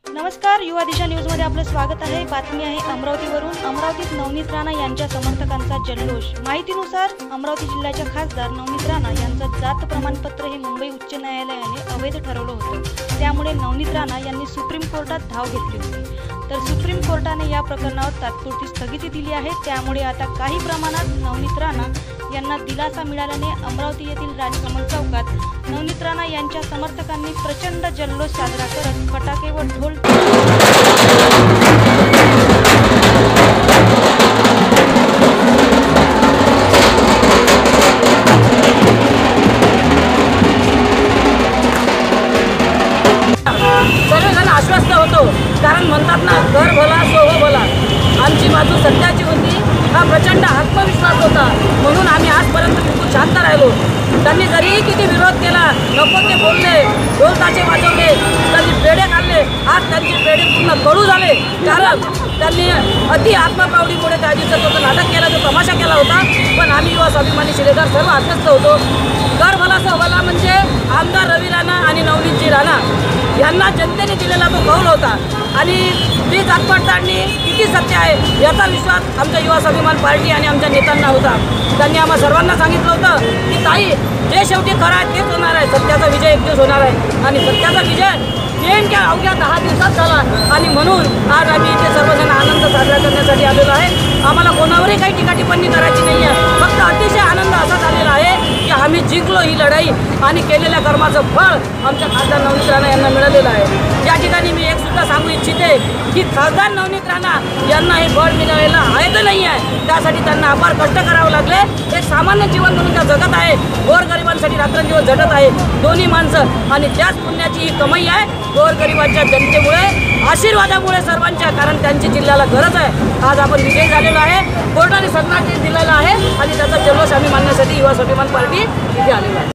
नमस्कार, युवा दिशा न्यूजमध्ये आपलं स्वागत आहे। बातमी आहे अमरावतीवरून। अमरावतीत नवनीत राणा यांच्या समर्थकांचा जल्लोष। माहितीनुसार अमरावती जिल्ह्याच्या खासदार नवनीत राणा यांचं जात प्रमाणपत्र हे मुंबई उच्च न्यायालयाने अवैध ठरवलं होतं। त्यामुळे नवनीत राणा यांनी सुप्रीम कोर्टात धाव घेतली होती। तर सुप्रीम कोर्टाने या प्रकरणावर तात्पुरती स्थगिती दिली आहे। त्यामुळे आता काही प्रमाणात नवनीत राणा यांना दिलासा मिळाल्याने अमरावती येथील राजकमल चौकात नवनीत राणा यांच्या समर्थकांनी प्रचंड जल्लोष साजरा करत फटाके व ढोल सर्वजण आश्वस्त होतो, कारण म्हणतात ना, घर भला सोह भला। आमची बाजू सत्याची होती, हा प्रचंड आत्मविश्वास होता, म्हणून आम्ही आजपर्यंत बिलकुल शांत राहिलो। त्यांनी जरी किती विरोध केला, नको ते बोलले, ढोल ताशे वाजवले, त्यांनी पेढे खाल्ले, आज त्यांचे पेढे पूर्ण कडू झाले, कारण त्यांनी अति आत्मप्रौढीमुळे त्या दिवसात तो नाटक केला, तो तमाशा केला होता। पण आम्ही युवा स्वाभिमानी शिलेदार सर्व आश्वस्त होतो। घर भला सोह भला म्हणजे आमदार रवी राणा आणि नवनीतजी राणा यांना जनतेने दिलेला तो कौल होता, आणि ती जातपडताळणी किती सत्य आहे याचा विश्वास आमच्या युवा स्वाभिमान पार्टी आणि आमच्या नेत्यांना होता। त्यांनी आम्हा सर्वांना सांगितलं होतं की ताई, जे शेवटी खरं आहे तेच होणार आहे, सत्याचा विजय एक दिवस होणार आहे, आणि सत्याचा विजय नेमक्या अवघ्या 10 दिवसात झाला। आणि म्हणून आज आम्ही इथे सर्वजण आनंद साजरा करण्यासाठी आलेलो आहे। आम्हाला कोणावरही काही टीका टिप्पणी करायची नाही आहे, फक्त अतिशय आनंद असा झालेला आहे की आम्ही जिंकलो ही लढाई, आणि केलेल्या कर्माचं फळ आमच्या खासदार नवनीत राणा यांना मिळालेलं आहे। या ठिकाणी मी एक सुद्धा सांगू इच्छिते की खासदार नवनीत राणा यांना हे फळ मिळालेलं आहे तर नाही आहे, त्यासाठी त्यांना अपार कष्ट करावे लागले। एक सामान्य जीवन म्हणून त्या जगत आहे, गोरगरिबांसाठी रात्रंदिवस झटत आहे दोन्ही माणसं, आणि त्याच पुण्याची ही कमाई आहे गोरगरिबांच्या जनतेमुळे, आशीर्वादामुळे सर्वांच्या, कारण त्यांची जिल्ह्याला गरज आहे। आज आपण विजयी झालेलो आहे, कोर्टाने सन्मान दिलेला आहे, आणि त्याचा जल्लोष आम्ही मानण्यासाठी युवा स्वाभिमान पार्टी इथे आलेलो आहे।